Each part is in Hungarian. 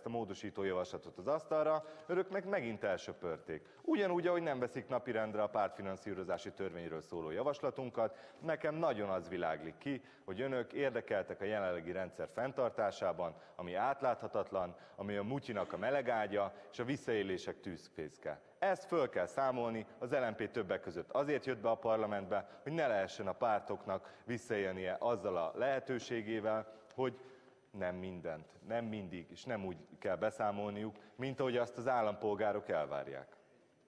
ezt a módosító javaslatot az asztalra, önök meg megint elsöpörték. Ugyanúgy, ahogy nem veszik napirendre a pártfinanszírozási törvényről szóló javaslatunkat, nekem nagyon az világlik ki, hogy önök érdekeltek a jelenlegi rendszer fenntartásában, ami átláthatatlan, ami a mutyinak a melegágya és a visszaélések tűzfészke. Ezt föl kell számolni, az LMP többek között azért jött be a parlamentbe, hogy ne lehessen a pártoknak visszaélnie azzal a lehetőségével, hogy nem mindent, nem mindig, és nem úgy kell beszámolniuk, mint ahogy azt az állampolgárok elvárják.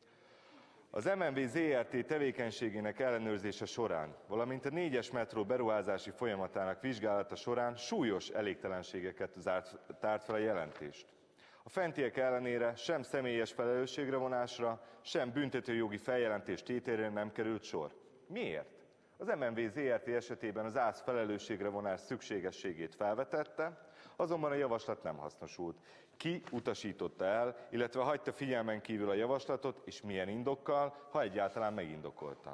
Az MNV ZRT tevékenységének ellenőrzése során, valamint a 4-es metró beruházási folyamatának vizsgálata során súlyos elégtelenségeket tárt fel a jelentést. A fentiek ellenére sem személyes felelősségre vonásra, sem büntetőjogi feljelentés tételére nem került sor. Miért? Az MNV ZRT esetében az ÁSZ felelősségre vonás szükségességét felvetette, azonban a javaslat nem hasznosult. Ki utasította el, illetve hagyta figyelmen kívül a javaslatot, és milyen indokkal, ha egyáltalán megindokolta.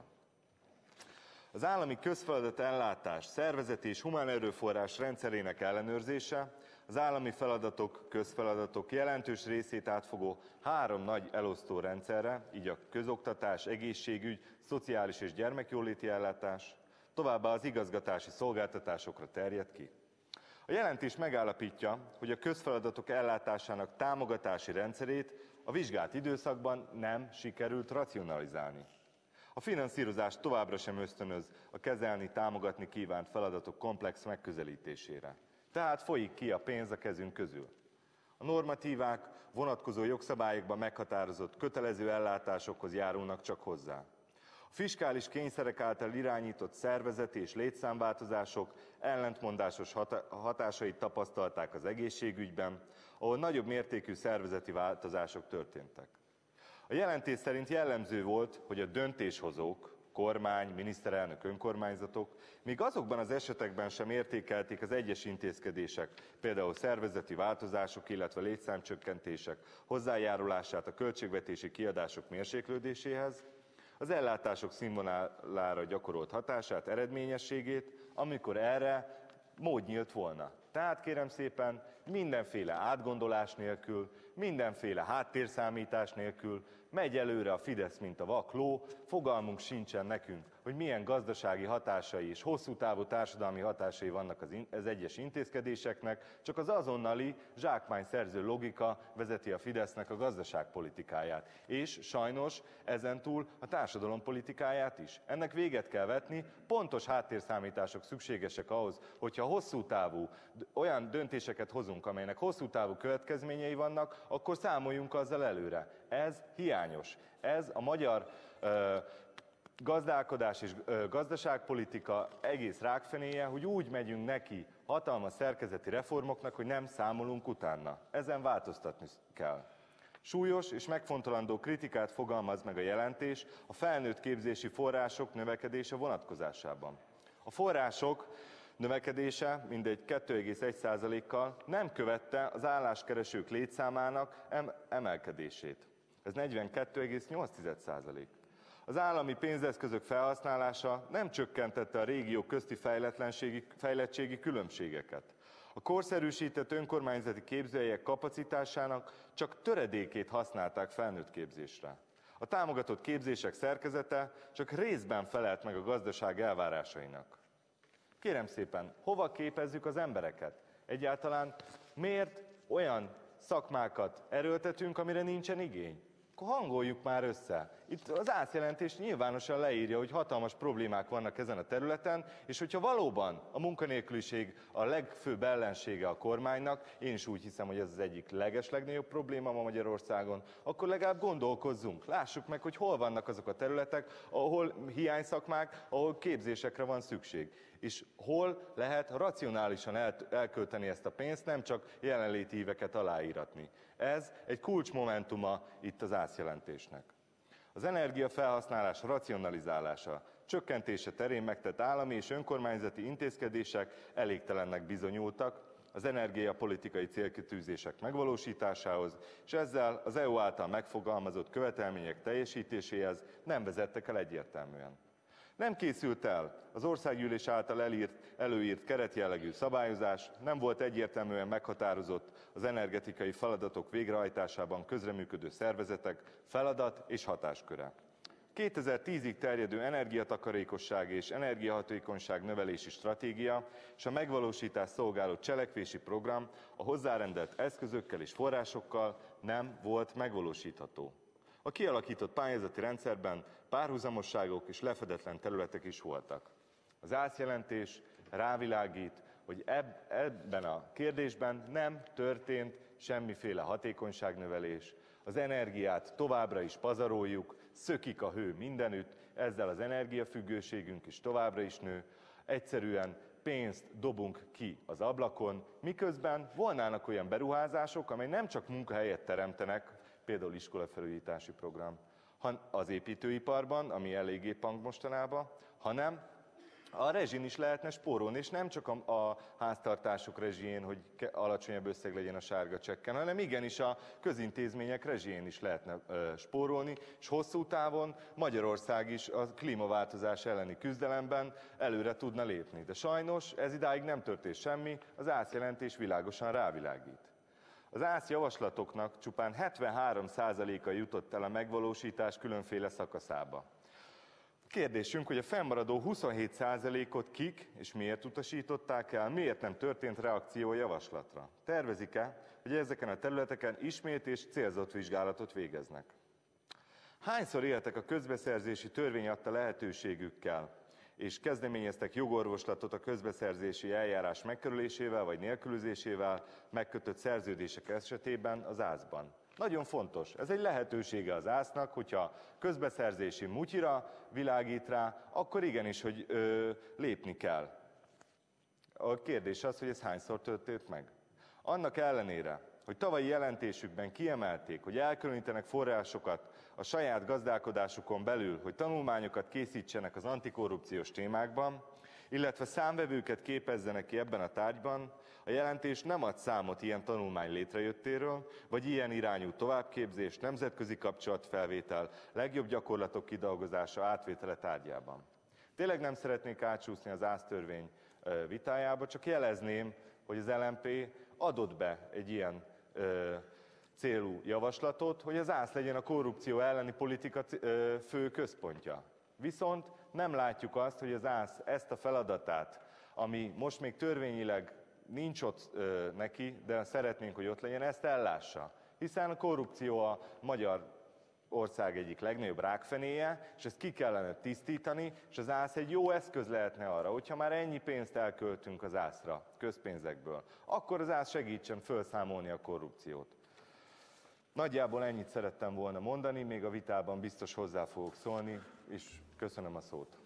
Az állami közfeladat ellátás szervezeti és humán erőforrás rendszerének ellenőrzése, az állami feladatok, közfeladatok jelentős részét átfogó 3 nagy elosztó rendszerre, így a közoktatás, egészségügy, szociális és gyermekjóléti ellátás, továbbá az igazgatási szolgáltatásokra terjed ki. A jelentés megállapítja, hogy a közfeladatok ellátásának támogatási rendszerét a vizsgált időszakban nem sikerült racionalizálni. A finanszírozás továbbra sem ösztönöz a kezelni, támogatni kívánt feladatok komplex megközelítésére. Tehát folyik ki a pénz a kezünk közül. A normatívák, vonatkozó jogszabályokban meghatározott kötelező ellátásokhoz járulnak csak hozzá. A fiskális kényszerek által irányított szervezeti és létszámváltozások ellentmondásos hatásait tapasztalták az egészségügyben, ahol nagyobb mértékű szervezeti változások történtek. A jelentés szerint jellemző volt, hogy a döntéshozók, kormány, miniszterelnök, önkormányzatok még azokban az esetekben sem értékelték az egyes intézkedések, például szervezeti változások, illetve létszámcsökkentések hozzájárulását a költségvetési kiadások mérséklődéséhez, az ellátások színvonalára gyakorolt hatását, eredményességét, amikor erre mód nyílt volna. Tehát kérem szépen, mindenféle átgondolás nélkül, mindenféle háttérszámítás nélkül megy előre a Fidesz, mint a vak ló, fogalmunk sincsen nekünk, hogy milyen gazdasági hatásai és hosszú távú társadalmi hatásai vannak az egyes intézkedéseknek, csak az azonnali zsákmányszerző logika vezeti a Fidesznek a gazdaságpolitikáját, és sajnos ezentúl a társadalompolitikáját is. Ennek véget kell vetni, pontos háttérszámítások szükségesek ahhoz, hogyha hosszú távú olyan döntéseket hozunk, amelynek hosszú távú következményei vannak, akkor számoljunk azzal előre. Ez hiányos. Ez a magyar gazdálkodás és gazdaságpolitika egész rákfenéje, hogy úgy megyünk neki hatalmas szerkezeti reformoknak, hogy nem számolunk utána. Ezen változtatni kell. Súlyos és megfontolandó kritikát fogalmaz meg a jelentés a felnőtt képzési források növekedése vonatkozásában. A források növekedése mindegy 2,1%-kal nem követte az álláskeresők létszámának emelkedését. Ez 42,8%. Az állami pénzeszközök felhasználása nem csökkentette a régiók közti fejlettségi különbségeket. A korszerűsített önkormányzati képzőhelyek kapacitásának csak töredékét használták felnőtt képzésre. A támogatott képzések szerkezete csak részben felelt meg a gazdaság elvárásainak. Kérem szépen, hova képezzük az embereket? Egyáltalán miért olyan szakmákat erőltetünk, amire nincsen igény? Akkor hangoljuk már össze. Itt az ÁSZ jelentés nyilvánosan leírja, hogy hatalmas problémák vannak ezen a területen, és hogyha valóban a munkanélküliség a legfőbb ellensége a kormánynak, én is úgy hiszem, hogy ez az egyik legnagyobb probléma ma Magyarországon, akkor legalább gondolkozzunk, lássuk meg, hogy hol vannak azok a területek, ahol hiányszakmák, ahol képzésekre van szükség. És hol lehet racionálisan elkölteni ezt a pénzt, nem csak jelenléti íveket aláíratni. Ez egy kulcsmomentuma itt az ÁSZ jelentésnek. Az energiafelhasználás racionalizálása, csökkentése terén megtett állami és önkormányzati intézkedések elégtelennek bizonyultak az energiapolitikai célkitűzések megvalósításához, és ezzel az EU által megfogalmazott követelmények teljesítéséhez nem vezettek el egyértelműen. Nem készült el az országgyűlés által előírt keretjellegű szabályozás, nem volt egyértelműen meghatározott az energetikai feladatok végrehajtásában közreműködő szervezetek feladat és hatásköre. 2010-ig terjedő energiatakarékosság és energiahatékonyság növelési stratégia és a megvalósítás szolgáló cselekvési program a hozzárendelt eszközökkel és forrásokkal nem volt megvalósítható. A kialakított pályázati rendszerben párhuzamosságok és lefedetlen területek is voltak. Az ÁSZ jelentés rávilágít, hogy ebben a kérdésben nem történt semmiféle hatékonyságnövelés, az energiát továbbra is pazaroljuk, szökik a hő mindenütt, ezzel az energiafüggőségünk is továbbra is nő, egyszerűen pénzt dobunk ki az ablakon, miközben volnának olyan beruházások, amely nem csak munkahelyet teremtenek, például iskolafelújítási program, az építőiparban, ami eléggé pang mostanában, hanem a rezsin is lehetne spórolni, és nem csak a háztartások rezsijén, hogy alacsonyabb összeg legyen a sárga csekken, hanem igenis a közintézmények rezsijén is lehetne spórolni, és hosszú távon Magyarország is a klímaváltozás elleni küzdelemben előre tudna lépni. De sajnos ez idáig nem történt semmi, az ÁSZ jelentés világosan rávilágít. Az ÁSZ javaslatoknak csupán 73%-a jutott el a megvalósítás különféle szakaszába. Kérdésünk, hogy a fennmaradó 27%-ot kik és miért utasították el, miért nem történt reakció a javaslatra? Tervezik-e, hogy ezeken a területeken ismét és célzott vizsgálatot végeznek? Hányszor éltek a közbeszerzési törvény adta lehetőségükkel, és kezdeményeztek jogorvoslatot a közbeszerzési eljárás megkerülésével vagy nélkülözésével megkötött szerződések esetében az ÁSZ-ban? Nagyon fontos, ez egy lehetősége az ÁSZ-nak, hogyha közbeszerzési mutyira világít rá, akkor igenis, hogy lépni kell. A kérdés az, hogy ez hányszor történt meg. Annak ellenére, hogy tavalyi jelentésükben kiemelték, hogy elkülönítenek forrásokat a saját gazdálkodásukon belül, hogy tanulmányokat készítsenek az antikorrupciós témákban, illetve számvevőket képezzenek ki ebben a tárgyban, a jelentés nem ad számot ilyen tanulmány létrejöttéről, vagy ilyen irányú továbbképzés, nemzetközi kapcsolatfelvétel, legjobb gyakorlatok kidolgozása, átvétele tárgyában. Tényleg nem szeretnék átsúszni az ÁSZ törvény vitájába, csak jelezném, hogy az LMP adott be egy ilyen célú javaslatot, hogy az ÁSZ legyen a korrupció elleni politika fő központja. Viszont nem látjuk azt, hogy az ÁSZ ezt a feladatát, ami most még törvényileg nincs ott neki, de szeretnénk, hogy ott legyen, ezt ellássa. Hiszen a korrupció a Magyarország egyik legnagyobb rákfenéje, és ezt ki kellene tisztítani, és az ÁSZ egy jó eszköz lehetne arra, hogyha már ennyi pénzt elköltünk az ÁSZ-ra, közpénzekből, akkor az ÁSZ segítsen felszámolni a korrupciót. Nagyjából ennyit szerettem volna mondani, még a vitában biztos hozzá fogok szólni, és köszönöm a szót.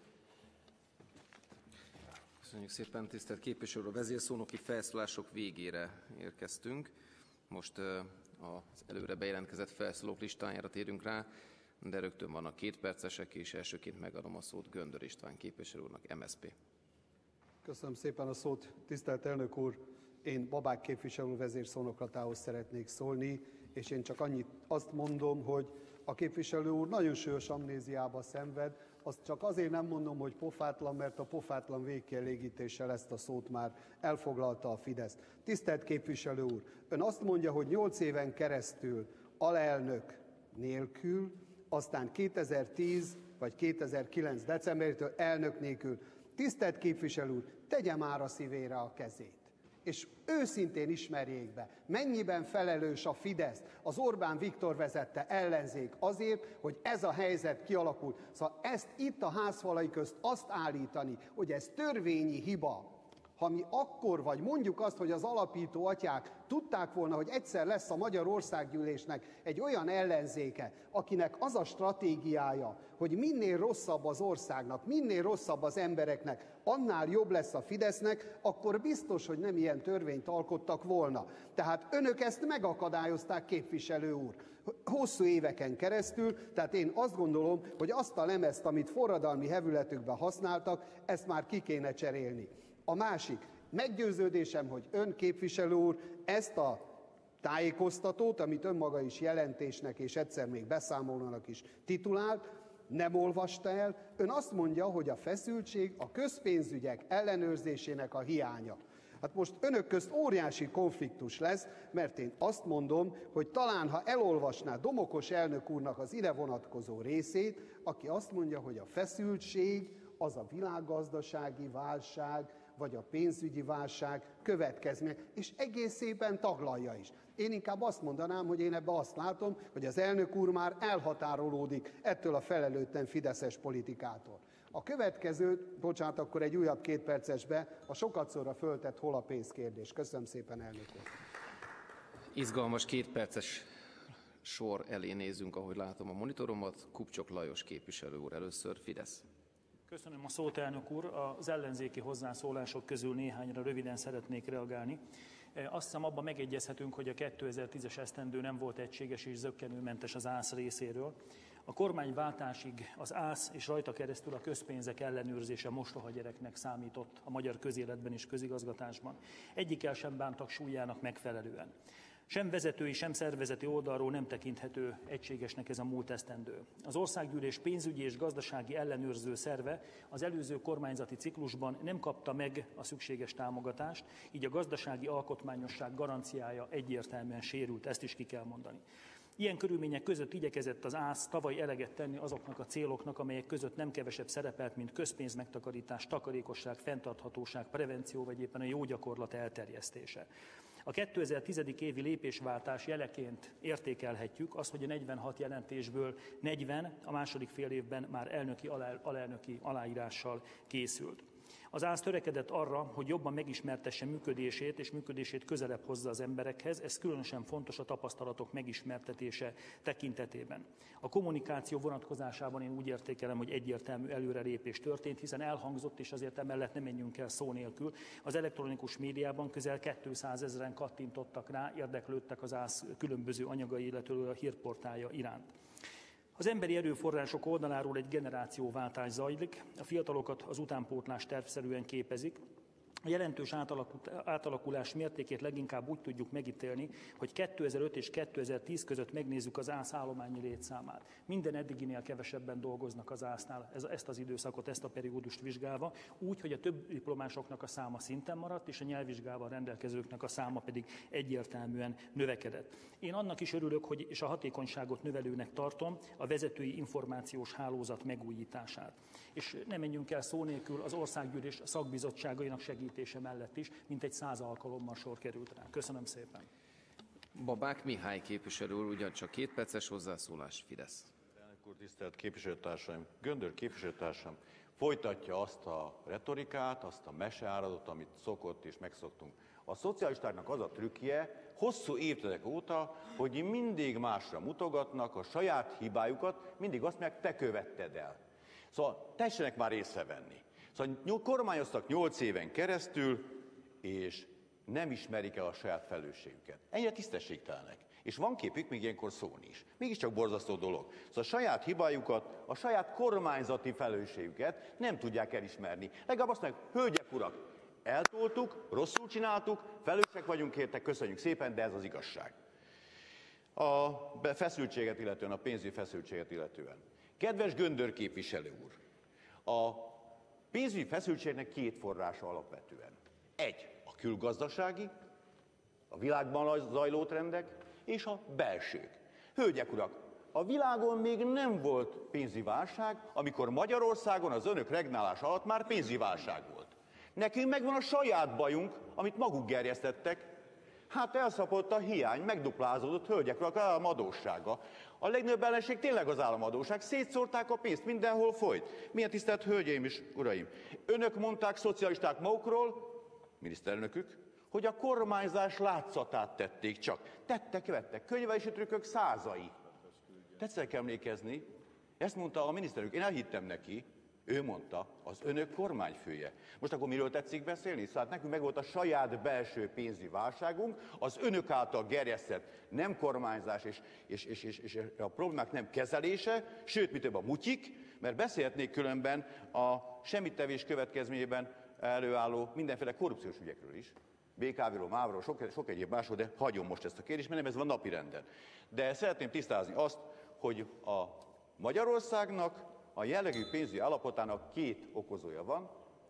Köszönjük szépen, tisztelt képviselő, a vezérszónoki felszólások végére érkeztünk. Most az előre bejelentkezett felszólók listájára térünk rá, de rögtön vannak 2 percesek, és elsőként megadom a szót Göndör István képviselő úrnak, MSZP. Köszönöm szépen a szót, tisztelt elnök úr! Én Babák képviselő vezérszónokratához szeretnék szólni, és én csak azt mondom, hogy a képviselő úr nagyon súlyos amnéziába szenved, azt csak azért nem mondom, hogy pofátlan, mert a pofátlan végkielégítéssel ezt a szót már elfoglalta a Fidesz. Tisztelt képviselő úr, ön azt mondja, hogy 8 éven keresztül alelnök nélkül, aztán 2010 vagy 2009 decemberétől elnök nélkül. Tisztelt képviselő úr, tegye már a szívére a kezét, és őszintén ismerjék be, mennyiben felelős a Fidesz, az Orbán Viktor vezette ellenzék azért, hogy ez a helyzet kialakult. Szóval ezt itt a házfalai közt azt állítani, hogy ez törvényi hiba, ha mi akkor, vagy mondjuk azt, hogy az alapító atyák tudták volna, hogy egyszer lesz a Magyar Országgyűlésnek egy olyan ellenzéke, akinek az a stratégiája, hogy minél rosszabb az országnak, minél rosszabb az embereknek, annál jobb lesz a Fidesznek, akkor biztos, hogy nem ilyen törvényt alkottak volna. Tehát önök ezt megakadályozták, képviselő úr, hosszú éveken keresztül, tehát én azt gondolom, hogy azt a lemezt, amit forradalmi hevületükben használtak, ezt már ki kéne cserélni. A másik, meggyőződésem, hogy ön, képviselő úr, ezt a tájékoztatót, amit önmaga is jelentésnek és egyszer még beszámolónak is titulált, nem olvasta el. Ön azt mondja, hogy a feszültség a közpénzügyek ellenőrzésének a hiánya. Hát most önök közt óriási konfliktus lesz, mert én azt mondom, hogy talán ha elolvasná Domokos elnök úrnak az ide vonatkozó részét, aki azt mondja, hogy a feszültség az a világgazdasági válság, vagy a pénzügyi válság következménye, és egészében taglalja is. Én inkább azt mondanám, hogy én ebbe azt látom, hogy az elnök úr már elhatárolódik ettől a felelőtlen fideszes politikától. A következő, bocsánat, akkor egy újabb 2 percesbe, a sokatszorra föltett hol a pénz kérdés. Köszönöm szépen, elnök úr. Izgalmas 2 perces sor elé nézünk, ahogy látom a monitoromat. Kupcsok Lajos képviselő úr először, Fidesz. Köszönöm a szót, elnök úr. Az ellenzéki hozzászólások közül néhányra röviden szeretnék reagálni. Azt hiszem, abban megegyezhetünk, hogy a 2010-es esztendő nem volt egységes és zökkenőmentes az ÁSZ részéről. A kormányváltásig az ÁSZ és rajta keresztül a közpénzek ellenőrzése mostoha gyereknek számított a magyar közéletben és közigazgatásban. Egyikkel sem bántak súlyának megfelelően. Sem vezetői, sem szervezeti oldalról nem tekinthető egységesnek ez a múlt esztendő. Az Országgyűlés pénzügyi és gazdasági ellenőrző szerve az előző kormányzati ciklusban nem kapta meg a szükséges támogatást, így a gazdasági alkotmányosság garanciája egyértelműen sérült, ezt is ki kell mondani. Ilyen körülmények között igyekezett az ÁSZ tavaly eleget tenni azoknak a céloknak, amelyek között nem kevesebb szerepelt, mint közpénzmegtakarítás, takarékosság, fenntarthatóság, prevenció vagy éppen a jó gyakorlat elterjesztése. A 2010. évi lépésváltás jeleként értékelhetjük azt, hogy a 46 jelentésből 40 a második fél évben már elnöki, alelnöki aláírással készült. Az ÁSZ törekedett arra, hogy jobban megismertesse működését, és működését közelebb hozza az emberekhez, ez különösen fontos a tapasztalatok megismertetése tekintetében. A kommunikáció vonatkozásában én úgy értékelem, hogy egyértelmű előrelépés történt, hiszen elhangzott, és azért emellett nem menjünk el szó nélkül. Az elektronikus médiában közel 200 000-en kattintottak rá, érdeklődtek az ÁSZ különböző anyagai, illetve a hírportálja iránt. Az emberi erőforrások oldaláról egy generációváltás zajlik, a fiatalokat az utánpótlás tervszerűen képezik. A jelentős átalakulás mértékét leginkább úgy tudjuk megítélni, hogy 2005 és 2010 között megnézzük az ÁSZ állományi létszámát. Minden eddiginél kevesebben dolgoznak az ÁSZ-nál ezt az időszakot, ezt a periódust vizsgálva, úgy, hogy a több diplomásoknak a száma szinten maradt, és a nyelvvizsgával rendelkezőknek a száma pedig egyértelműen növekedett. Én annak is örülök, hogy és a hatékonyságot növelőnek tartom a vezetői információs hálózat megújítását. És nem menjünk el szó nélkül az Országgyűlés szakbizottságainak segítése mellett is, mintegy 100 alkalommal sor került rá. Köszönöm szépen. Babák Mihály képviselő úr, ugyancsak 2 perces hozzászólás, Fidesz. Elnök úr, tisztelt képviselőtársaim! Göndör képviselőtársam folytatja azt a retorikát, azt a meseáratot, amit szokott és megszoktunk. A szocialistáknak az a trükkje, hosszú évtizedek óta, hogy mindig másra mutogatnak, a saját hibájukat, mindig azt mondják, te követted el. Szóval tessenek már észrevenni. Szóval kormányoztak 8 éven keresztül, és nem ismerik el a saját felelősségüket. Ennyire tisztességtelenek. És van képük még ilyenkor szólni is. Mégiscsak borzasztó dolog. Szóval a saját hibájukat, a saját kormányzati felelősségüket nem tudják elismerni. Legalább azt mondják, hölgyek, urak, eltoltuk, rosszul csináltuk, felelősek vagyunk érte, köszönjük szépen, de ez az igazság. A feszültséget illetően, a pénzügyi feszültséget illetően. Kedves Göndör képviselő úr, a pénzügyi feszültségnek 2 forrása alapvetően. 1. A külgazdasági, a világban zajló trendek, és a belsők. Hölgyek, urak, a világon még nem volt pénzügyi válság, amikor Magyarországon az önök regnálás alatt már pénzügyi válság volt. Nekünk megvan a saját bajunk, amit maguk gerjesztettek. Hát elszapott a hiány, megduplázódott, hölgyek, urak, államadóssága. A legnagyobb ellenség tényleg az államadósság. Szétszórták a pénzt, mindenhol folyt. Milyen tisztelt hölgyeim és uraim! Önök mondták, szocialisták magukról, miniszterelnökük, hogy a kormányzás látszatát tették csak. Tettek, könyvelési trükkök százai. Tetszik emlékezni, ezt mondta a miniszterelnök, én elhittem neki, ő mondta, az önök kormányfője. Most akkor miről tetszik beszélni? Szóval nekünk meg volt a saját belső pénzügyi válságunk, az önök által gerjesztett nem kormányzás és a problémák nem kezelése, sőt, mi több a mutyik, mert beszélhetnék különben a semmittevés következményében előálló mindenféle korrupciós ügyekről is. BKV-ról, MÁV-ról, sok egyéb másról, de hagyom most ezt a kérdést, mert nem ez van napirenden. De szeretném tisztázni azt, hogy a Magyarországnak a jellegű pénzügyi állapotának 2 okozója van.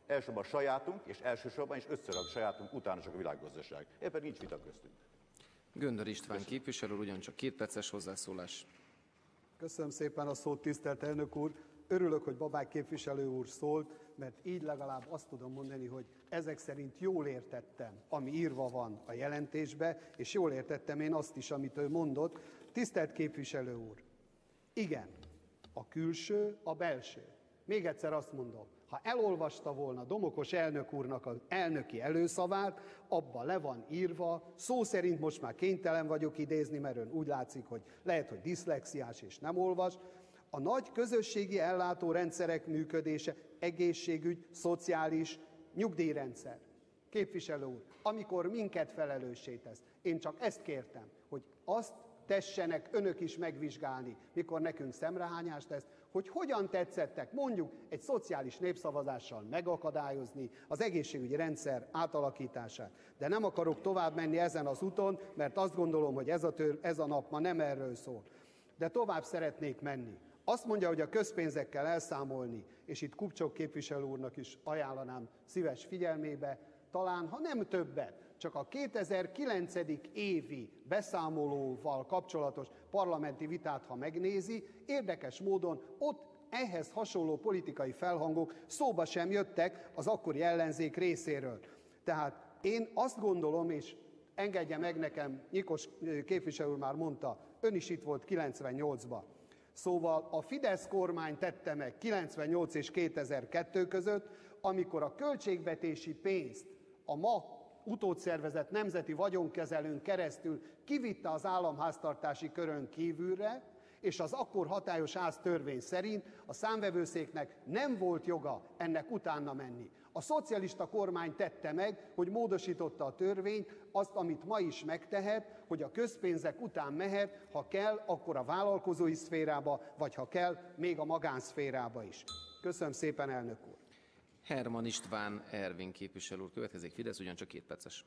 Elsősorban a sajátunk, és elsősorban, és összör a sajátunk, utána csak a világgazdaság. Éppen nincs vita köztünk. Göndör István képviselő, ugyancsak 2 perces hozzászólás. Köszönöm szépen a szót, tisztelt elnök úr. Örülök, hogy Babák képviselő úr szólt, mert így legalább azt tudom mondani, hogy ezek szerint jól értettem, ami írva van a jelentésbe, és jól értettem én azt is, amit ő mondott. Tisztelt képviselő úr, igen, a külső, a belső. Még egyszer azt mondom, ha elolvasta volna Domokos elnök úrnak az elnöki előszavát, abba le van írva, szó szerint most már kénytelen vagyok idézni, mert ön úgy látszik, hogy lehet, hogy diszlexiás és nem olvas, a nagy közösségi ellátórendszerek működése, egészségügy, szociális, nyugdíjrendszer. Képviselő úr, amikor minket felelőssé tesz, én csak ezt kértem, hogy azt tessenek önök is megvizsgálni, mikor nekünk szemrehányást tesz, hogy hogyan tetszettek mondjuk egy szociális népszavazással megakadályozni az egészségügyi rendszer átalakítását. De nem akarok tovább menni ezen az úton, mert azt gondolom, hogy ez a nap ma nem erről szól. De tovább szeretnék menni. Azt mondja, hogy a közpénzekkel elszámolni, és itt Kupcsok képviselő úrnak is ajánlanám szíves figyelmébe, talán, ha nem többet, csak a 2009. évi beszámolóval kapcsolatos parlamenti vitát, ha megnézi, érdekes módon ott ehhez hasonló politikai felhangok szóba sem jöttek az akkori ellenzék részéről. Tehát én azt gondolom, és engedje meg nekem, Nyikos képviselő úr már mondta, ön is itt volt 98-ban. Szóval a Fidesz kormány tette meg 98 és 2002 között, amikor a költségvetési pénzt a ma utódszervezett nemzeti vagyonkezelőn keresztül kivitte az államháztartási körön kívülre, és az akkor hatályos háztörvény szerint a számvevőszéknek nem volt joga ennek utána menni. A szocialista kormány tette meg, hogy módosította a törvényt, azt, amit ma is megtehet, hogy a közpénzek után mehet, ha kell, akkor a vállalkozói szférába, vagy ha kell, még a magánszférába is. Köszönöm szépen, elnök úr! Herman István Ervin képviselő úr következik, Fidesz, ugyancsak 2 perces.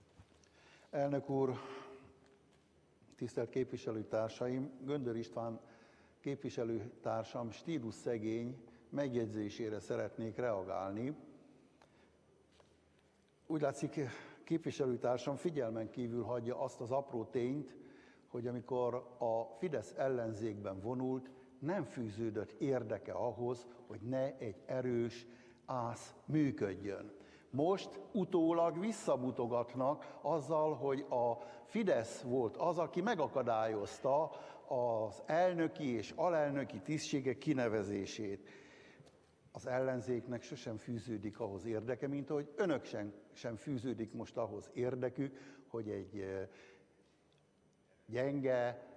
Elnök úr, tisztelt képviselőtársaim, Göndör István képviselőtársam stílusszegény megjegyzésére szeretnék reagálni. Úgy látszik, képviselőtársam figyelmen kívül hagyja azt az apró tényt, hogy amikor a Fidesz ellenzékben vonult, nem fűződött érdeke ahhoz, hogy ne egy erős ász működjön. Most utólag visszamutogatnak azzal, hogy a Fidesz volt az, aki megakadályozta az elnöki és alelnöki tisztségek kinevezését. Az ellenzéknek sosem fűződik ahhoz érdeke, mint ahogy önök sem fűződik most ahhoz érdekük, hogy egy gyenge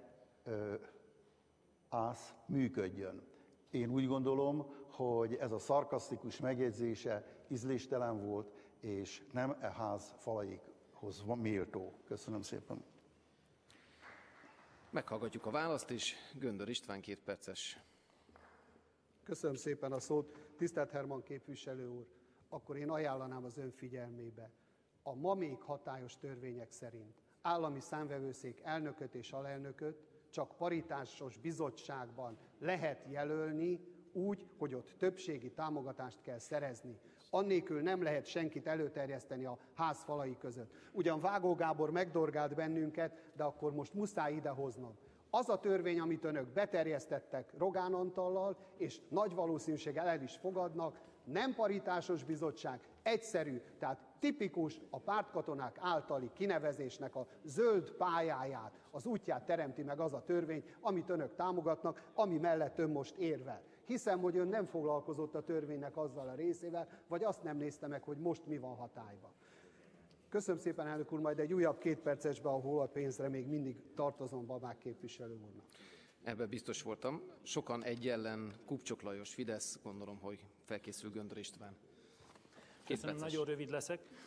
ász működjön. Én úgy gondolom, hogy ez a szarkasztikus megjegyzése ízléstelen volt, és nem e ház falaikhoz méltó. Köszönöm szépen. Meghallgatjuk a választ is. Göndör István 2 perces. Köszönöm szépen a szót. Tisztelt Herman képviselő úr, akkor én ajánlanám az ön figyelmébe. A ma még hatályos törvények szerint állami számvevőszék elnököt és alelnököt csak paritásos bizottságban lehet jelölni úgy, hogy ott többségi támogatást kell szerezni. Annélkül nem lehet senkit előterjeszteni a ház falai között. Ugyan Vágó Gábor megdorgált bennünket, de akkor most muszáj idehoznom. Az a törvény, amit önök beterjesztettek Rogán Antallal, és nagy valószínűséggel el is fogadnak, nem paritásos bizottság, egyszerű, tehát tipikus a pártkatonák általi kinevezésnek a zöld pályáját, az útját teremti meg az a törvény, amit önök támogatnak, ami mellett ön most érvel. Hiszem, hogy ön nem foglalkozott a törvénynek azzal a részével, vagy azt nem nézte meg, hogy most mi van hatályban. Köszönöm szépen, elnök úr, majd egy újabb 2 percesbe, ahol a pénzre még mindig tartozom Babák képviselő úrnak. Ebben biztos voltam. Sokan egy ellen, Kupcsok Lajos, Fidesz, gondolom, hogy felkészül Göndör István. Köszönöm, nagyon rövid leszek.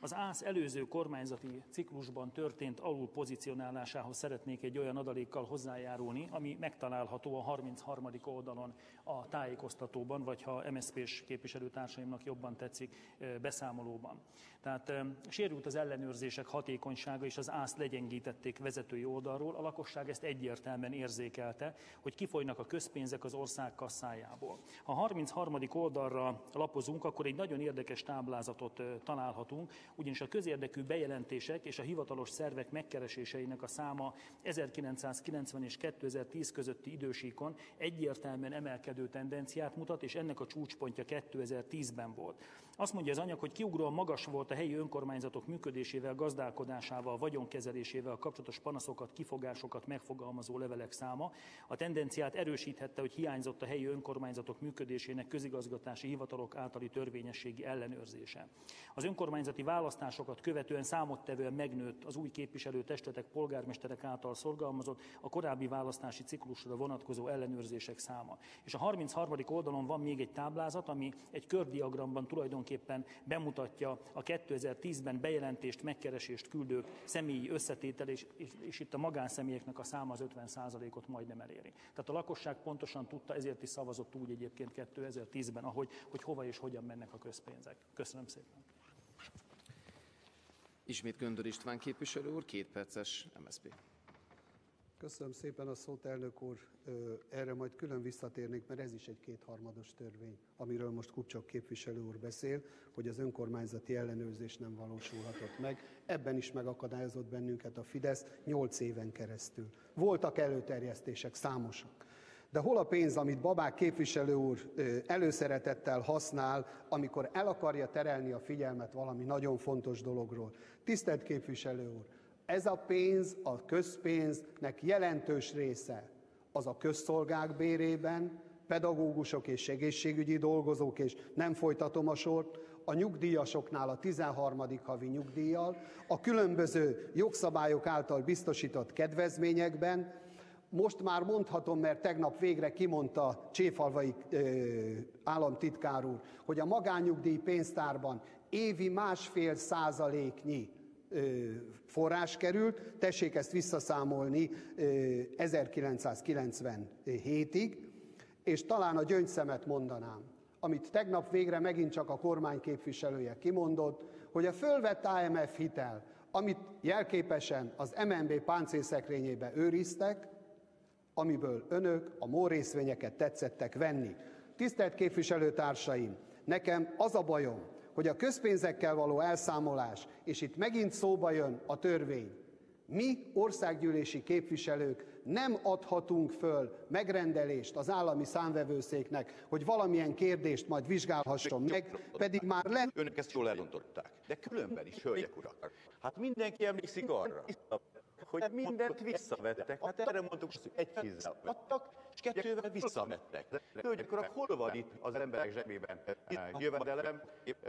Az ÁSZ előző kormányzati ciklusban történt alulpozicionálásához szeretnék egy olyan adalékkal hozzájárulni, ami megtalálható a 33. oldalon a tájékoztatóban, vagy ha MSZP-s képviselőtársaimnak jobban tetszik, beszámolóban. Tehát sérült az ellenőrzések hatékonysága, és az ÁSZ legyengítették vezetői oldalról. A lakosság ezt egyértelműen érzékelte, hogy kifolynak a közpénzek az ország kasszájából. Ha a 33. oldalra lapozunk, akkor egy nagyon érdekes táblázatot találhatunk, ugyanis a közérdekű bejelentések és a hivatalos szervek megkereséseinek a száma 1990 és 2010 közötti idősíkon egyértelműen emelkedő tendenciát mutat, és ennek a csúcspontja 2010-ben volt. Azt mondja az anyag, hogy kiugróan magas volt a helyi önkormányzatok működésével, gazdálkodásával, vagyonkezelésével kapcsolatos panaszokat, kifogásokat megfogalmazó levelek száma. A tendenciát erősíthette, hogy hiányzott a helyi önkormányzatok működésének közigazgatási hivatalok általi törvényességi ellenőrzése. Az önkormányzati választásokat követően számottevően megnőtt az új képviselőtestetek, polgármesterek által szorgalmazott a korábbi választási ciklusra vonatkozó ellenőrzések száma. És a 33. oldalon van még egy táblázat, ami egy kördiagramban tulajdonképpen bemutatja a 2010-ben bejelentést, megkeresést küldők személyi összetétel, és itt a magánszemélyeknek a száma az 50%-ot majdnem eléri. Tehát a lakosság pontosan tudta, ezért is szavazott úgy egyébként 2010-ben, hogy hova és hogyan mennek a közpénzek. Köszönöm szépen. Ismét Göndör István képviselő úr, 2 perces MSZP. Köszönöm szépen a szót, elnök úr. Erre majd külön visszatérnék, mert ez is egy kétharmados törvény, amiről most Kupcsok képviselő úr beszél, hogy az önkormányzati ellenőrzés nem valósulhatott meg. Ebben is megakadályozott bennünket a Fidesz 8 éven keresztül. Voltak előterjesztések, számosak. De hol a pénz, amit Babák képviselő úr előszeretettel használ, amikor el akarja terelni a figyelmet valami nagyon fontos dologról? Tisztelt képviselő úr, ez a pénz, a közpénznek jelentős része az a közszolgák bérében, pedagógusok és egészségügyi dolgozók, és nem folytatom a sort, a nyugdíjasoknál a 13. havi nyugdíjjal, a különböző jogszabályok által biztosított kedvezményekben. Most már mondhatom, mert tegnap végre kimondta Cséfalvai államtitkár úr, hogy a magánnyugdíj pénztárban évi 1,5%-nyi forrás került, tessék ezt visszaszámolni 1997-ig, és talán a gyöngyszemet mondanám, amit tegnap végre megint csak a kormány képviselője kimondott, hogy a fölvett IMF hitel, amit jelképesen az MNB páncélszekrényébe őriztek, amiből önök a MOL részvényeket tetszettek venni. Tisztelt képviselőtársaim, nekem az a bajom, hogy a közpénzekkel való elszámolás, és itt megint szóba jön a törvény. Mi, országgyűlési képviselők nem adhatunk föl megrendelést az állami számvevőszéknek, hogy valamilyen kérdést majd vizsgálhasson meg, pedig már lett. Önök ezt jól elrontották. De különben is, hölgyek, urak. Hát mindenki emlékszik arra, hogy mindent visszavettek. Hát erre mondtuk, hogy egy kézzel adtak, és 2-vel visszavettek. Hölgyek, urak, hol van itt az emberek zsebében? Jövedelem,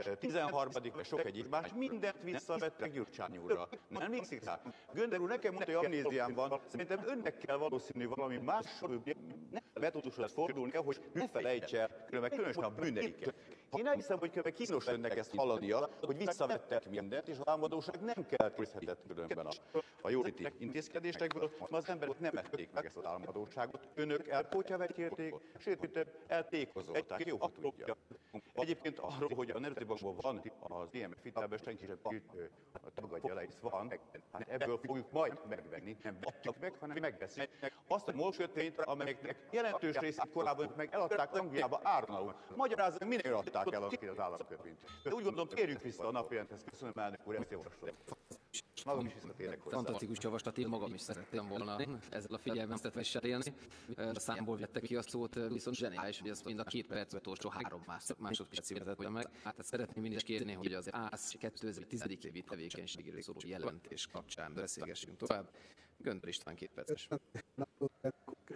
13. sok egyéb más, mindent visszavettek Gyurcsány úrra. Nem emlékszik rá? Göndör úr, nekem mondta, hogy amnéziám van, szerintem önnek kell valószínű valami más metódushoz fordulni, hogy ne felejtse el, különösen a bűneiket. Én nem hiszem, hogy kínos önnek ezt hallania, hogy visszavettek mindent, és a támadóság nem keletkezhetett különben a jóléti intézkedésekből, mert az emberek nem ették meg ezt a támadóságot. Önök elkótyavetjérték, sőt, eltékozolták, jó, hogy tudja. Egyébként arról, hogy a Nemzeti Bankban van az IMF hitelben, senki sem tagadja le, hisz van, hát ebből fogjuk majd megvenni, nem vettük meg, hanem megveszik. Azt a MOL kötvényt, amelyeknek jelentős részét korábban meg eladták Angliába áron. Magyarázzák, minél adták el az államkötvényt. De úgy gondolom, térjünk vissza a napjelenthez. Köszönöm, elnök úr, ezt javaslom. Magam is visszatérek hozzá. Fantasztikus javaslat, én magam is szerettem volna ezzel a figyelmeztetéssel élni. A számból vettek ki a szót, viszont zseniális, hogy ez mind a 2 perc utolsó 3 másodpercig vezetett meg. Hát szeretném mindig kérni, hogy az ÁSZ 2010. évi tevékenységéről szóló jelentés kapcsán beszélgessünk tovább. Göndör István 2 perces.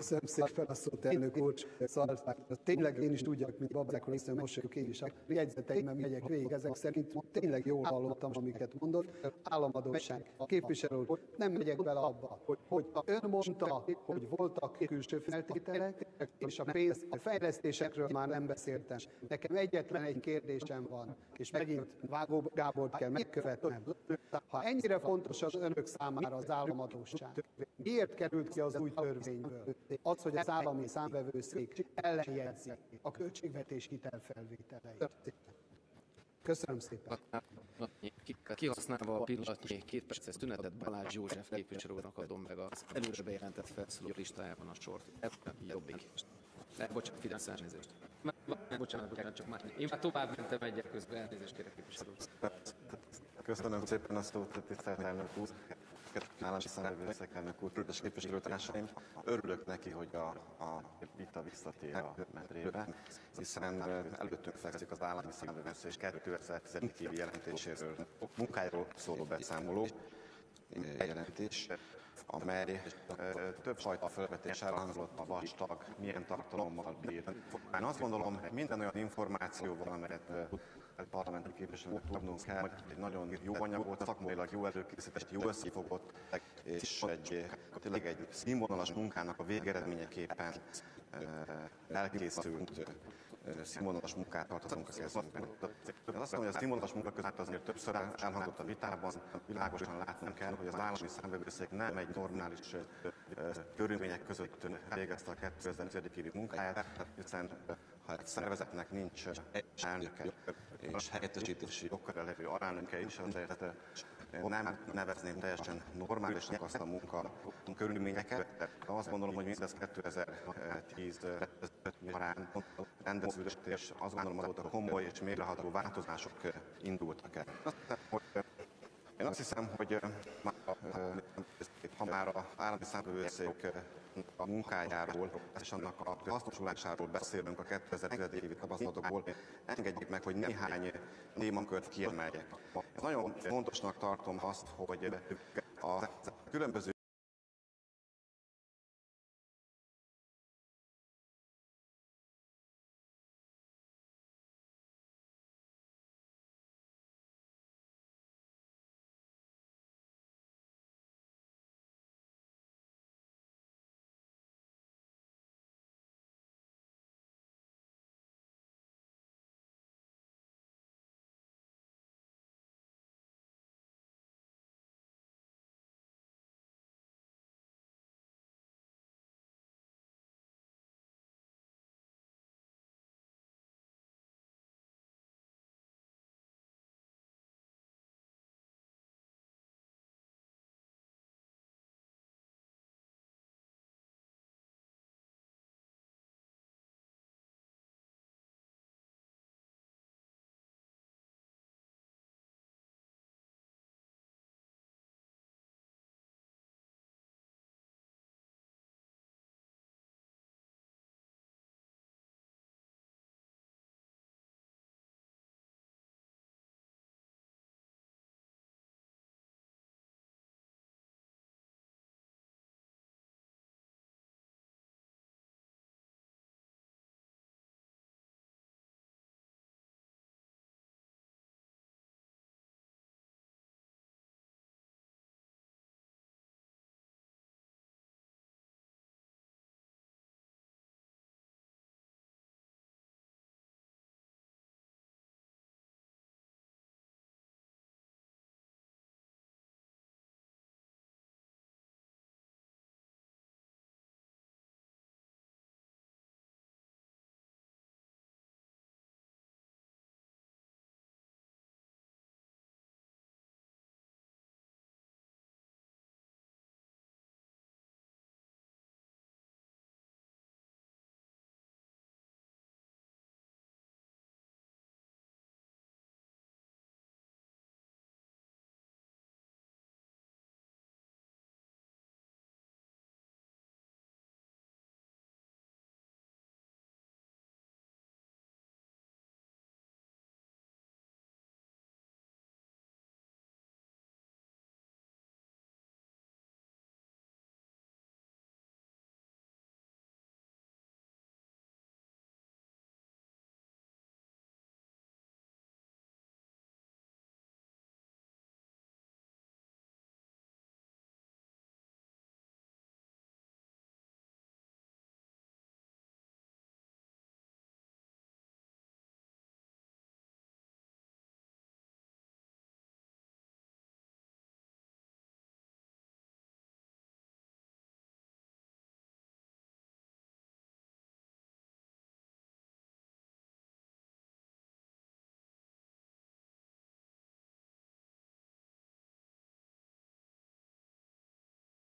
Köszönöm szépen a szót, elnök úr. Szóval tényleg én is tudjak, mint Babákról hiszem, mosolyog én is a jegyzeteimben megyek végig. Ezek szerint tényleg jól hallottam, amiket mondott. Államadósság. Képviselő úr, nem megyek bele abba, hogy ön mondta, hogy voltak külső feltételek, és a fejlesztésekről már nem beszéltem. Nekem egyetlen egy kérdésem van, és megint Vágó Gábort kell megkövetnem. Ha ennyire fontos az önök számára az államadósság, miért került ki az új törvényből az, hogy az állami számvevőszék ellenjegyzi a költségvetés hitelfelvételeit? Köszönöm szépen. Kihasználva a pillanatnyi 2 perces szünetet, Balázs József képviselő úrnak adom meg az előre bejelentett felszólalók listájában a sort. Jobbik. Bocsánat, Fidesz, elnézést. Bocsánat, csak már. Én már tovább mentem egyek közben, elnézést kérek képviselő úr. Köszönöm szépen a szót, tisztelt elnök úr, állami számvevőszék elnök úr, és képviselőtársaim. Örülök neki, hogy a vita visszatér a medrébe, hiszen előttünk fekszik az állami számvevőszék 2011 évi jelentéséről, munkájáról szóló beszámoló jelentés, amely több fajta felvetés elhangzott, a vastag, milyen tartalommal bír. Én azt gondolom, minden olyan információval, amelyet parlamenti képviselőnek tudnunk kell, hogy egy nagyon jó anyagot, szakmailag jó előkészített, jó összefogott, és tényleg egy színvonalas munkának a végeredményeképpen elkészült színvonalas munkát tartozunk a kezünkben. Azt mondom, hogy a színvonalas munka között azért többször elhangzott a vitában, világosan látnunk kell, hogy az állami számvevőszék nem egy normális körülmények között végezte a 2005. évi munkáját, hiszen ha egy szervezetnek nincs elnöke és helyettesítési jogkörrel levő alelnöke is, azért nem nevezném teljesen normálisnak azt a munka körülményeket. Azt gondolom, hogy mindez 2010 során rendeződött, és azt gondolom, azóta komoly és mélyreható változások indultak el. Én azt hiszem, hogy ha már az állami számvevőszék a munkájáról és annak a hasznosulásáról beszélünk a 2010. évi tapasztalatokból, engedjék meg, hogy néhány témakört kiemeljek. Nagyon fontosnak tartom azt, hogy a különböző